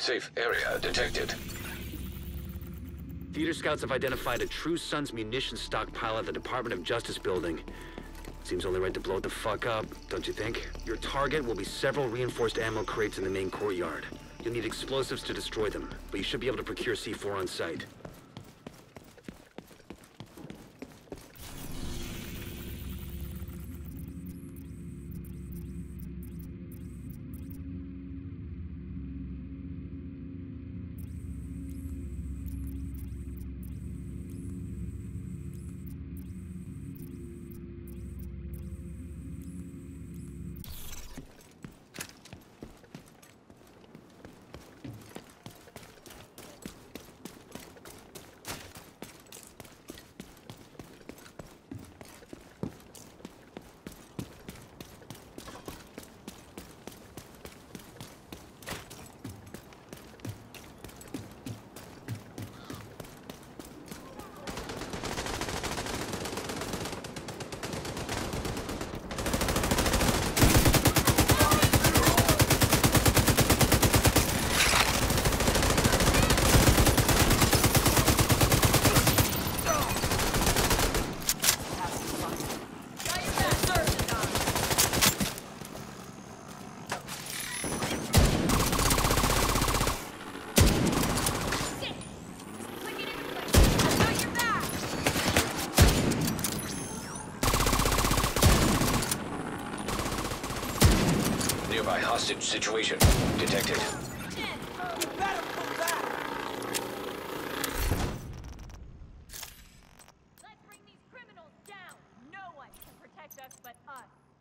Safe area detected. Theater scouts have identified a True Sons munitions stockpile at the Department of Justice building. Seems only right to blow it the fuck up, don't you think? Your target will be several reinforced ammo crates in the main courtyard. You'll need explosives to destroy them, but you should be able to procure C4 on site. Nearby hostage situation detected. Let's bring these criminals down. No one can protect us but us.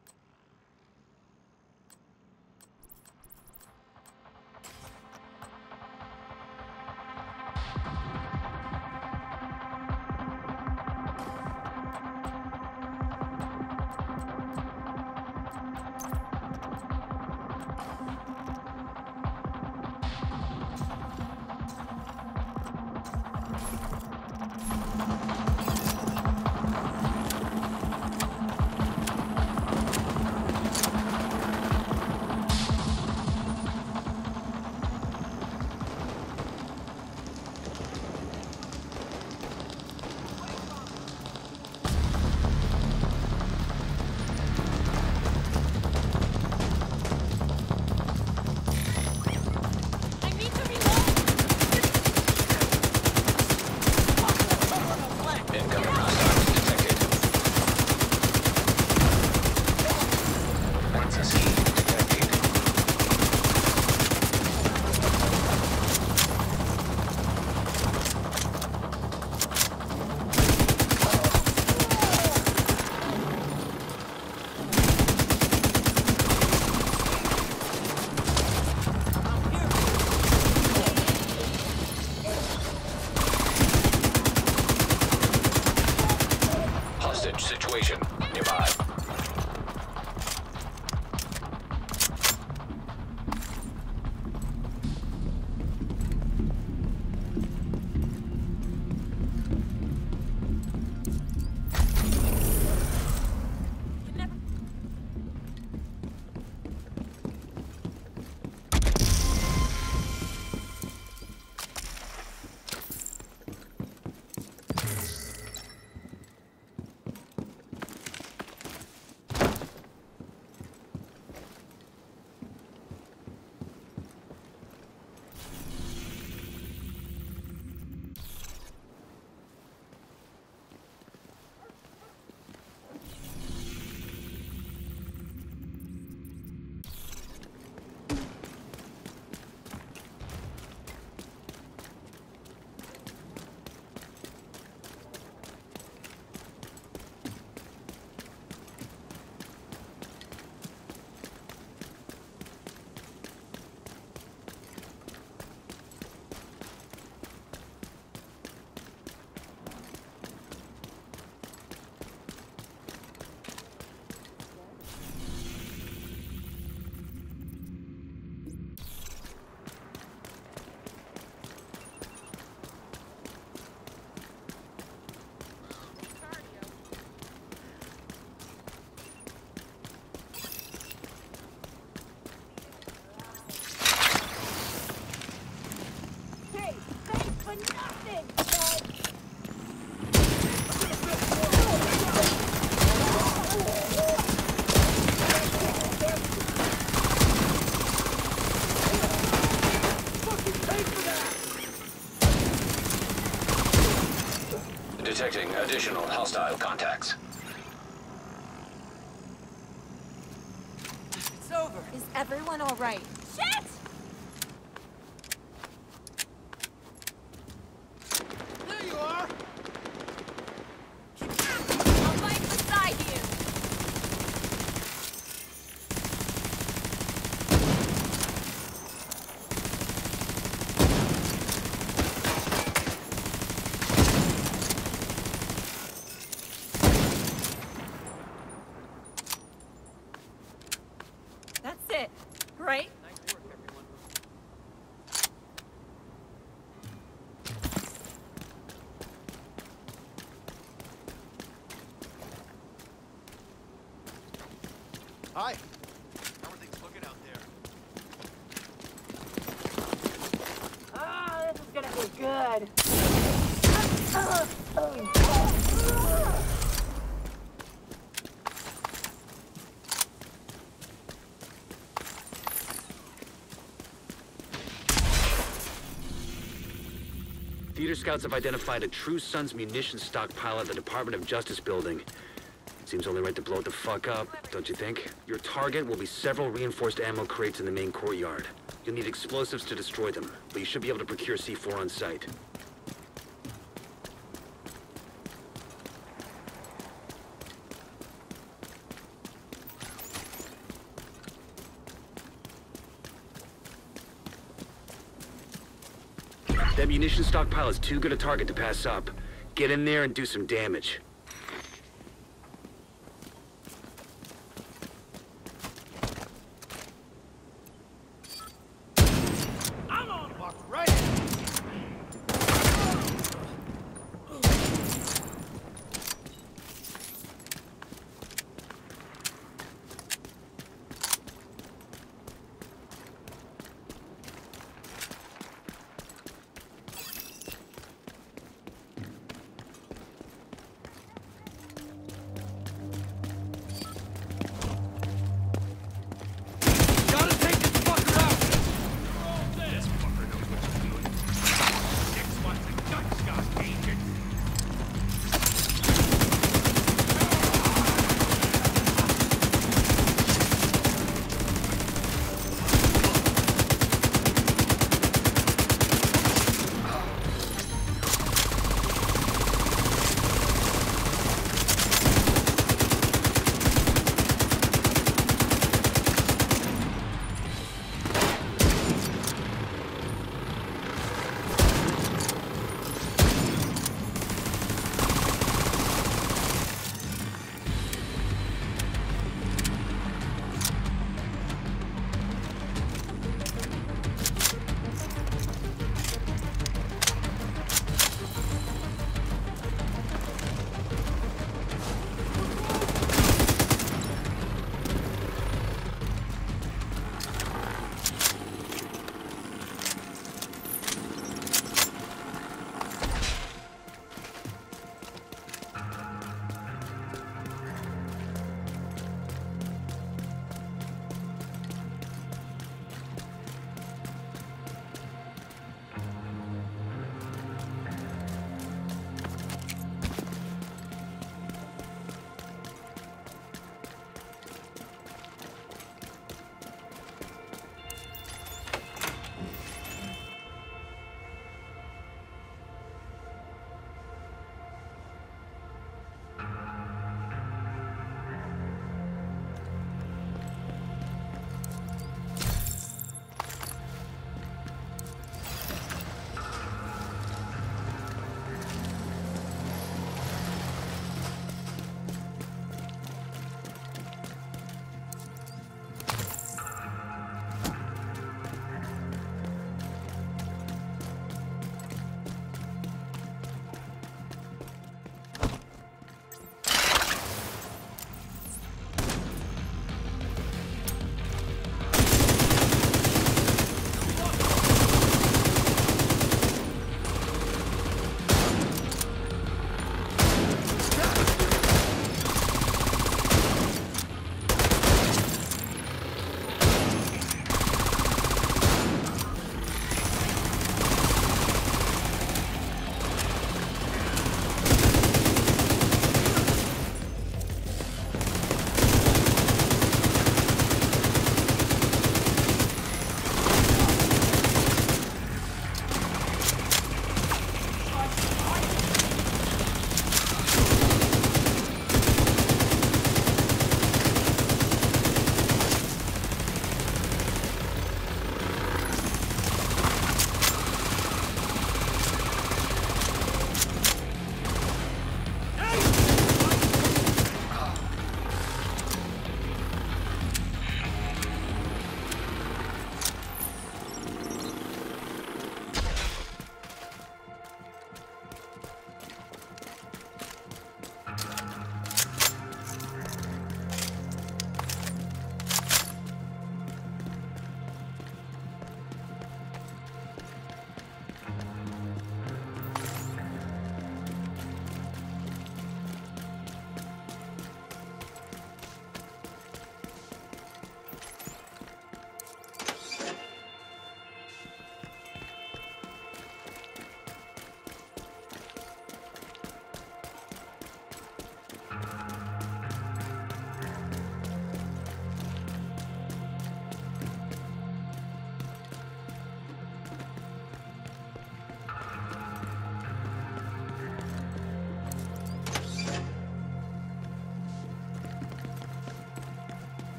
Situation nearby. Detecting additional hostile contacts. It's over. Is everyone all right? Shit! There you are. I'll fight beside you! That's it, right? Nice work, everyone. Hi. How are things looking out there? Ah, this is gonna be good. Theater scouts have identified a True Sons munition stockpile at the Department of Justice building. Seems only right to blow it the fuck up, don't you think? Your target will be several reinforced ammo crates in the main courtyard. You'll need explosives to destroy them, but you should be able to procure C4 on site. That munition stockpile is too good a target to pass up. Get in there and do some damage. I'm on. Walk right in.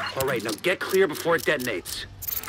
All right, now get clear before it detonates.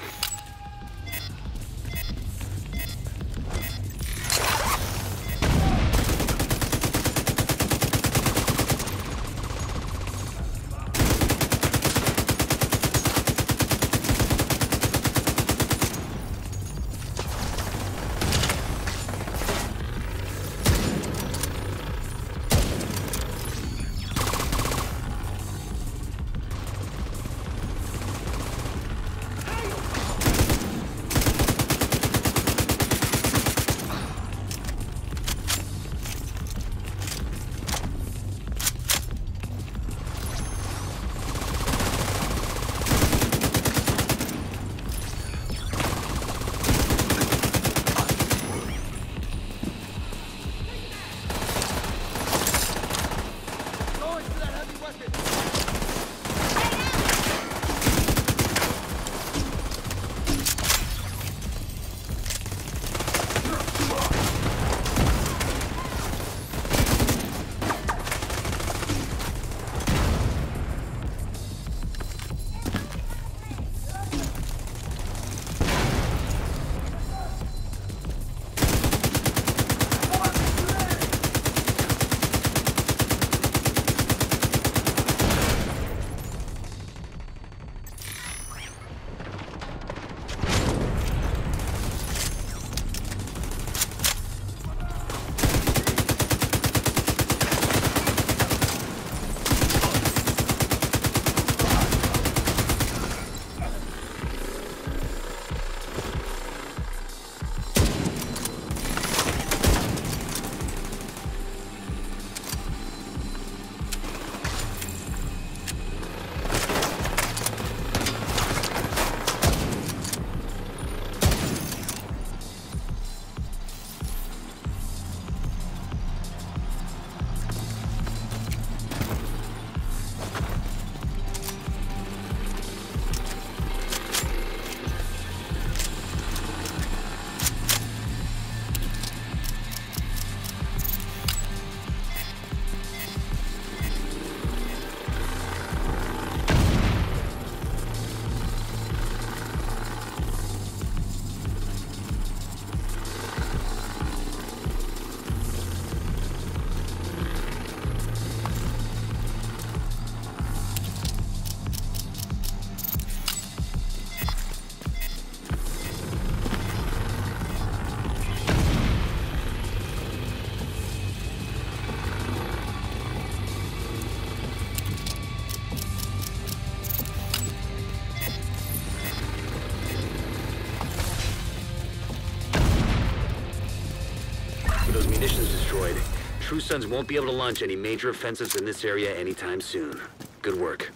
True Sons won't be able to launch any major offensives in this area anytime soon. Good work.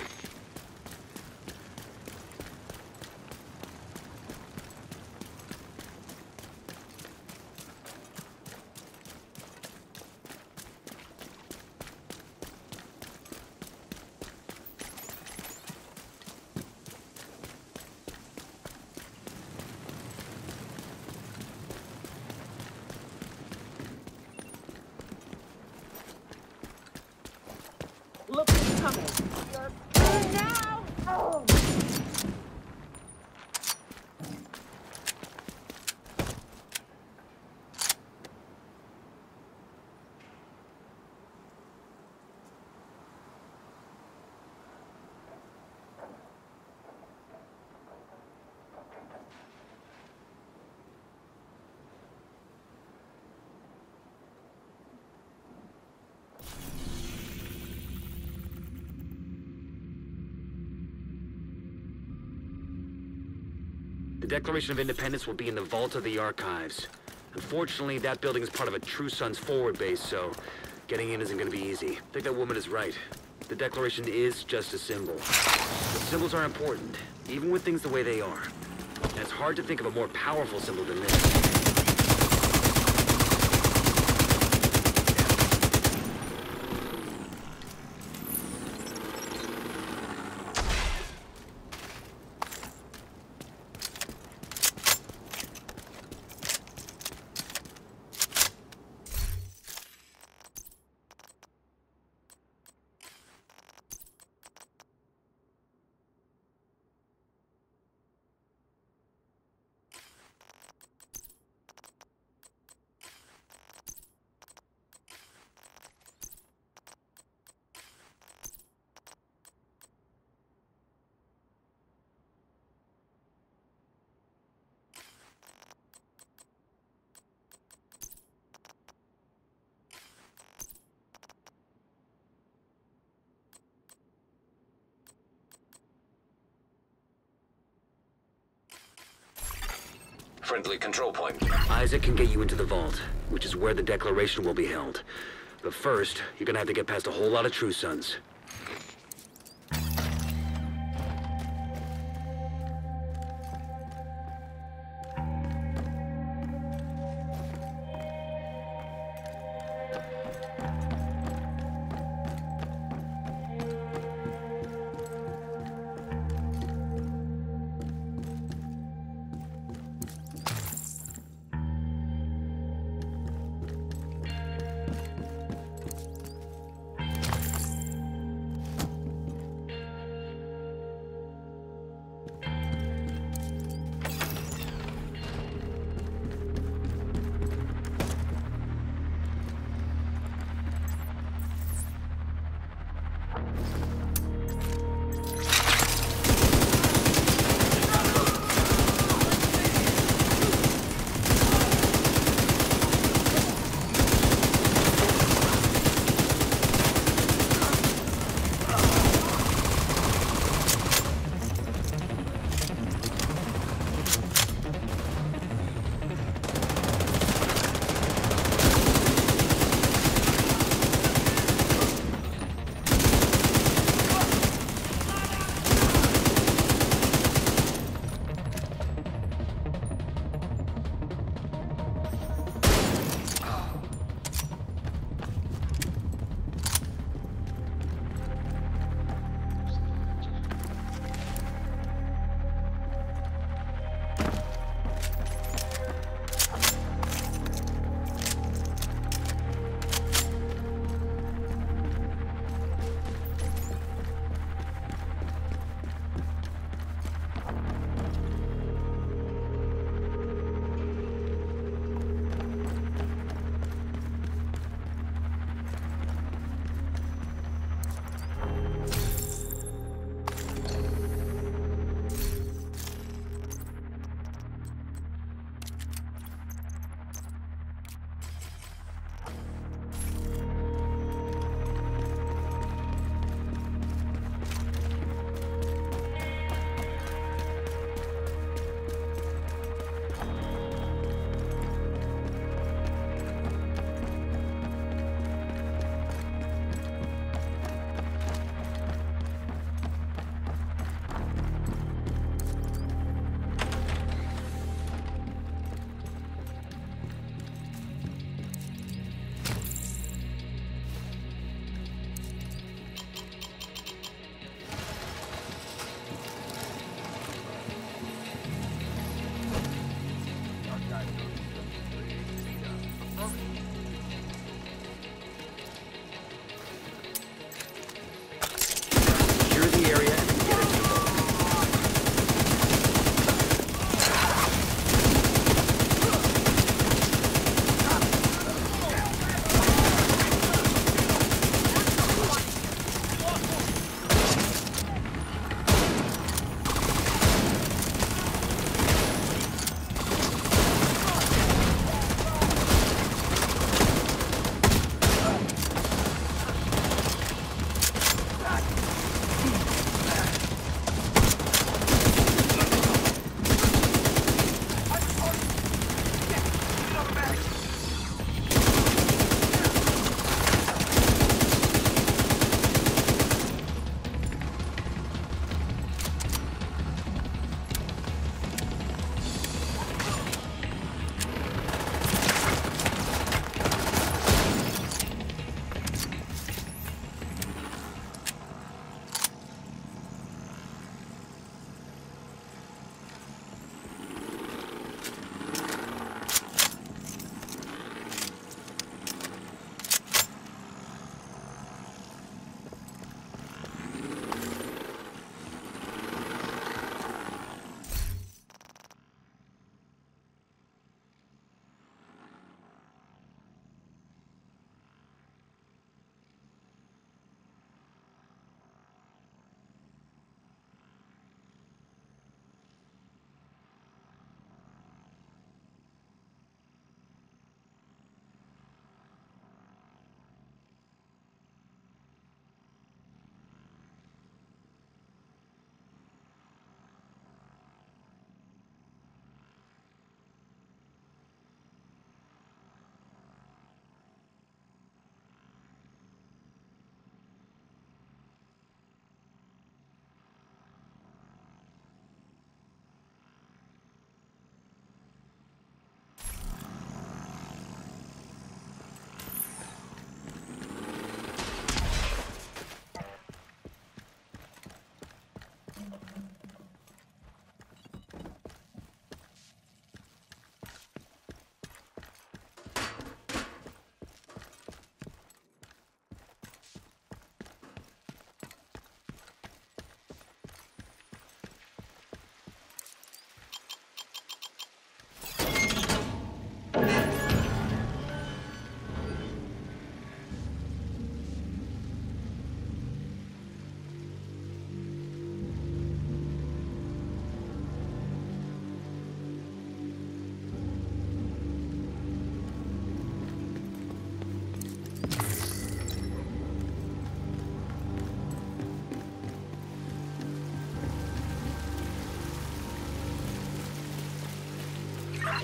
Look who's coming. Now! Oh. The Declaration of Independence will be in the vault of the archives. Unfortunately, that building is part of a True Sons forward base, so getting in isn't going to be easy. I think that woman is right. The Declaration is just a symbol. But symbols are important, even with things the way they are. And it's hard to think of a more powerful symbol than this. Friendly control point. Isaac can get you into the vault, which is where the declaration will be held. But first, you're gonna have to get past a whole lot of True Sons.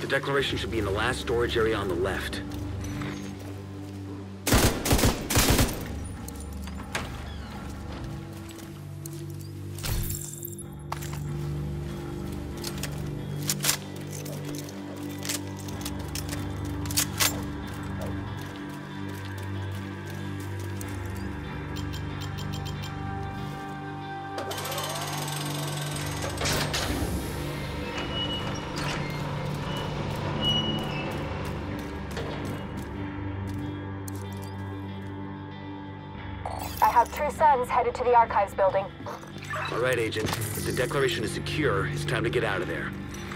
The declaration should be in the last storage area on the left. I have True Sons headed to the archives building. All right, Agent. If the declaration is secure, it's time to get out of there.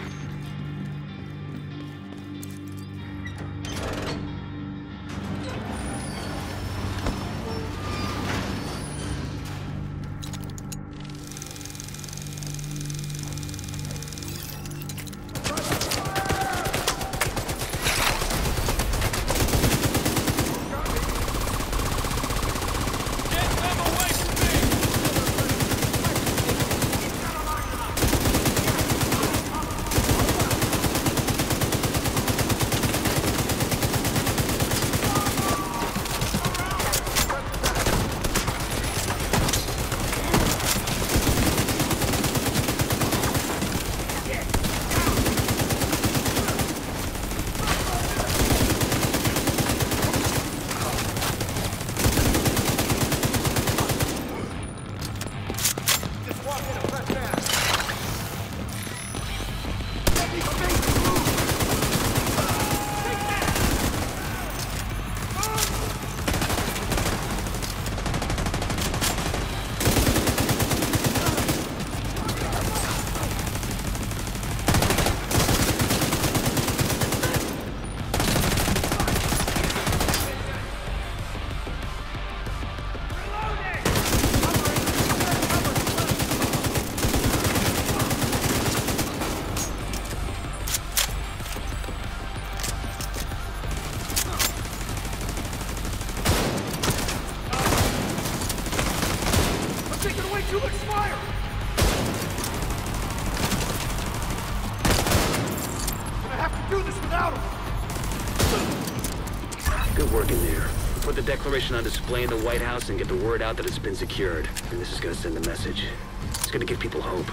Too much fire! I have to do this without him! Good work in there. Put the declaration on display in the White House and get the word out that it's been secured. And this is gonna send a message. It's gonna give people hope.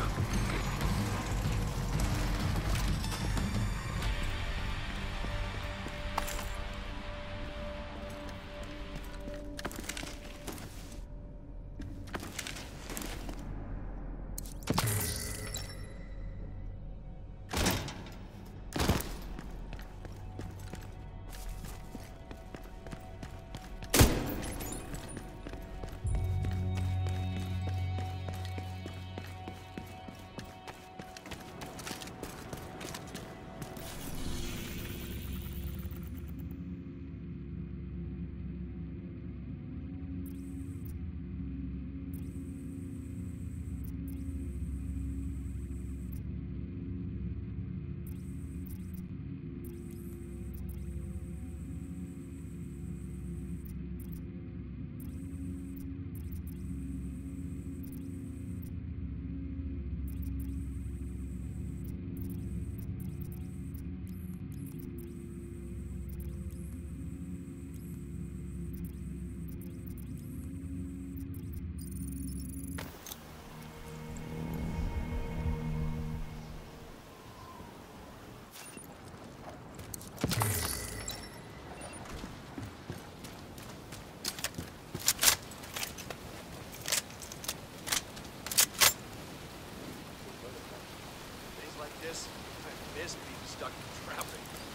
Days like this, I miss being stuck in traffic.